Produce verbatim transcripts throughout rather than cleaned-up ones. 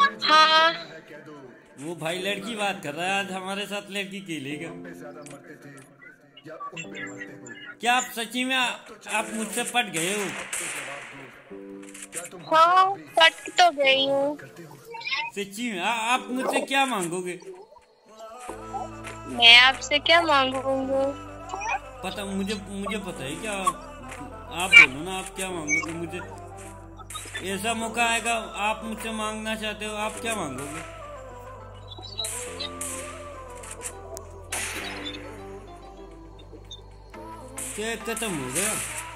हाँ। वो भाई लड़की बात कर रहा है, आज हमारे साथ लड़की खेलेगा। क्या आप सच्ची में आ, आप मुझसे पट गए हो? हाँ, पट तो गई हूँ। सच्ची में आ, आप मुझसे क्या मांगोगे? मैं आपसे क्या मांगूंगी? पता मुझे मुझे पता है क्या। आप बोलो ना, आप क्या मांगोगे मुझे? ऐसा मौका आएगा, आप मुझसे मांगना चाहते हो, आप क्या मांगोगे? केक खत्म हो गया।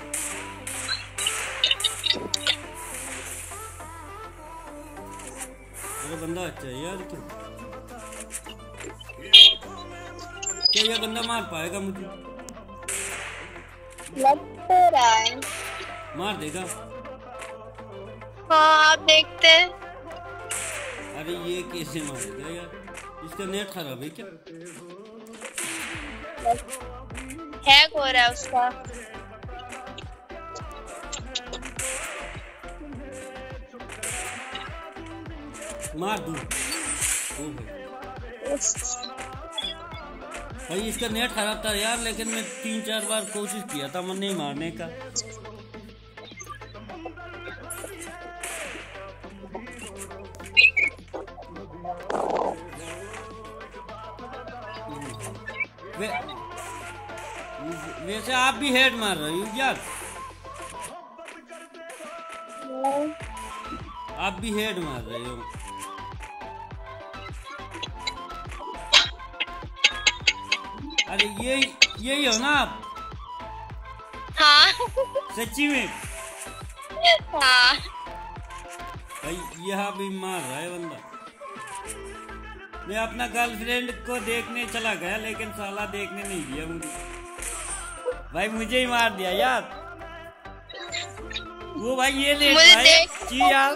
अरे बंदा अच्छा है यार। क्या क्या ये बंदा मार पाएगा मुझे? लग तो रहा है। मार देगा? हाँ, आप देखते हैं। अरे ये कैसे मारेगा यार? इसका नेट खराब है क्या? हैक हो रहा है उसका। मार दूं? ओ भाई भाई इसका नेट खराब था यार, लेकिन मैं तीन चार बार कोशिश किया था मन नहीं मारने का। वे, वैसे आप भी हेड मार रही हो यार। आप भी हेड मार रहे हो। अरे ये यही हो ना आप? हाँ। सच्ची में? हाँ। भाई यहाँ भी मार रहा है बंदा। मैं अपना गर्लफ्रेंड को देखने चला गया, लेकिन साला देखने नहीं दिया मुझे। भाई मुझे ही मार दिया यार। वो भाई ये ले जी यार।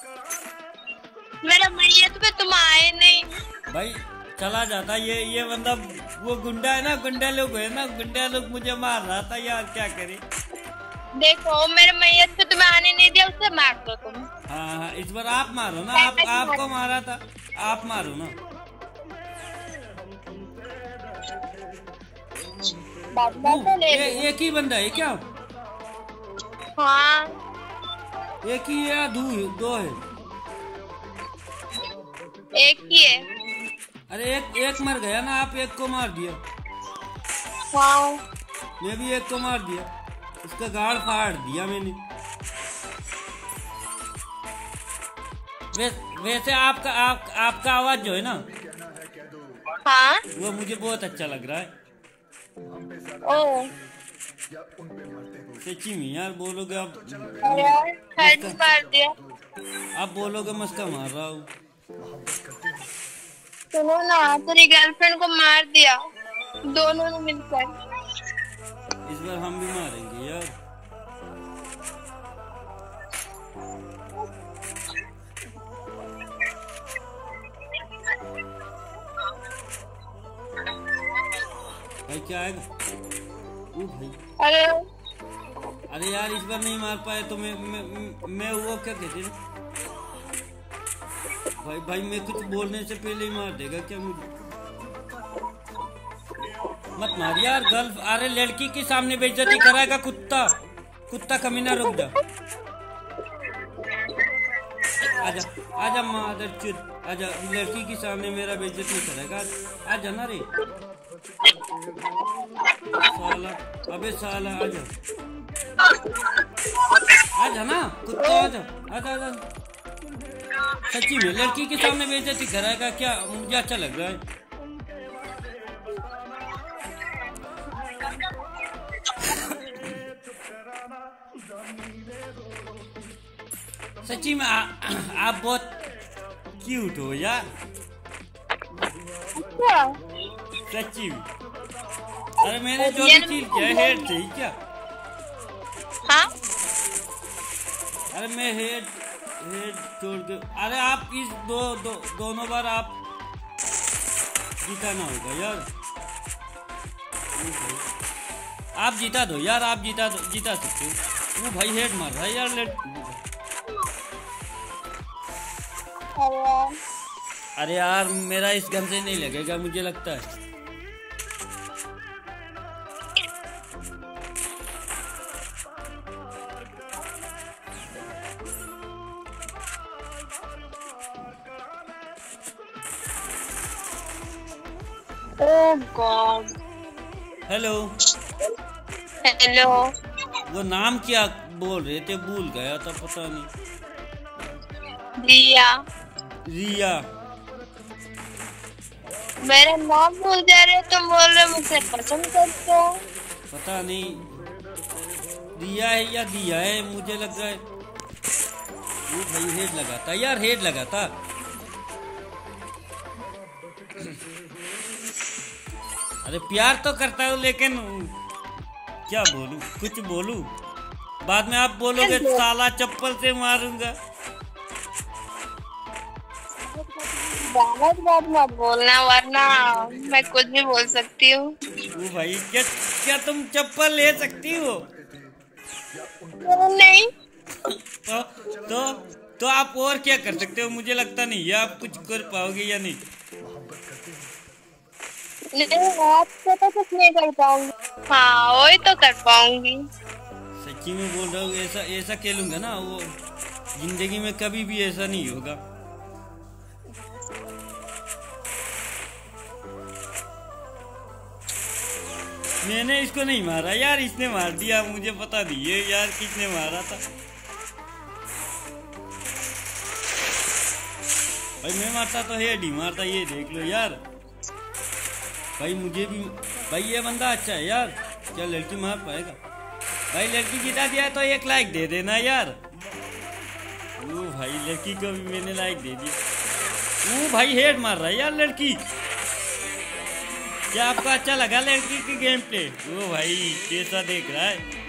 मेरा मैयत पे तुम आए नहीं। भाई चला जाता ये ये बंदा। वो गुंडा है ना, गुंडा लोग है ना, गुंडा लोग मुझे मार रहा था यार, क्या करे। देखो मेरे मैयत पे तुम्हें आने नहीं दिया, उसे मार दो तुम। हाँ हाँ, इस बार आप मारो ना। आप आपको मारा था, आप मारो ना। तो ले ये एक ही बंदा है क्या? हाँ, एक ही या दो दो है? एक ही है। अरे एक एक मर गया ना, आप एक को मार दिया। हाँ। मैं भी एक को मार दिया, उसका गाड़ फाड़ दिया मैंने। वे, वैसे आपका आप, आपका आवाज जो है ना, हाँ, वो मुझे बहुत अच्छा लग रहा है। ओ सच्ची में यार, बोलोगे आप? हेड मार दिया। आप बोलोगे मस्का मार रहा हूँ। सुनो ना, तेरी गर्लफ्रेंड को मार दिया दोनों ने मिलकर। इस बार हम भी मारेंगे यार। भाई क्या आएगा? ओ भाई, अरे अरे यार इस बार नहीं मार पाए तो मैं मैं, मैं वो क्या कहते हैं भाई भाई मैं कुछ बोलने से पहले ही मार देगा क्या मुझे? मत मार यार गर्ल। अरे लड़की के सामने बेइज्जती कराएगा कुत्ता, कुत्ता कमीना, रुक जा। आजा आजा मादर चुद, आजा। लड़की के सामने मेरा बेइज्जती करेगा, आजा ना रे साला। अबे साला आजा, आजा ना कुत्ता, आजा आजा आजा। सच्ची में लड़की के सामने बेइज्जती कराएगा क्या? मुझे अच्छा लग रहा है। सच्ची में आ, आप बहुत क्यूट हो यार। सच्ची में। अरे मैंने जो भी चीज किया हेड से ही क्या? हाँ? अरे मैं हेड हेड छोड़ के। अरे आप इस दो, दो दोनों बार आप जीताना होगा यार। आप जीता दो यार, आप जीता दो, जीता सकते हो। वो भाई हेड मार रहा है यार। लेट अरे यार, अरे यार मेरा इस गन से नहीं लगेगा मुझे लगता है। Oh God. हेलो। हेलो। वो नाम क्या बोल रहे थे, भूल गया था, पता नहीं। रिया। रिया। मेरा नाम भूल जा रहे हो, तुम बोल रहे हो मुझसे पसंद करते हो। पता नहीं रिया है या दिया है, मुझे लग रहा है। वो भाई हेड लगा था यार, हेड लगा था। अरे प्यार तो करता हूँ लेकिन क्या बोलूं, कुछ बोलूं, बाद में आप बोलोगे साला चप्पल से मारूंगा। बात बात मत बोलना वरना मैं कुछ भी बोल सकती हूँ। वो भाई क्या क्या तुम चप्पल ले सकती हो? नहीं। तो तो तो आप और क्या कर सकते हो? मुझे लगता नहीं है आप कुछ कर पाओगे या नहीं। नहीं, आपसे तो कुछ नहीं कर पाऊंगी। हाँ वही तो कर पाऊंगी। सच्ची में बोल रहा हूँ, ऐसा ऐसा खेलूंगा ना, वो जिंदगी में कभी भी ऐसा नहीं होगा। मैंने इसको नहीं मारा यार, इसने मार दिया, मुझे पता नहीं है यार किसने मारा था। भाई मैं मारता तो हेड ही मारता, ये देख लो यार। भाई मुझे भी भाई ये बंदा अच्छा है यार, क्या लड़की मार पाएगा? भाई लड़की जिता दिया तो एक लाइक दे देना यार। वो भाई लड़की को भी मैंने लाइक दे दिया। वो भाई हेड मार रहा है यार लड़की। क्या आपको अच्छा लगा लड़की की गेम प्ले? वो भाई कैसा देख रहा है?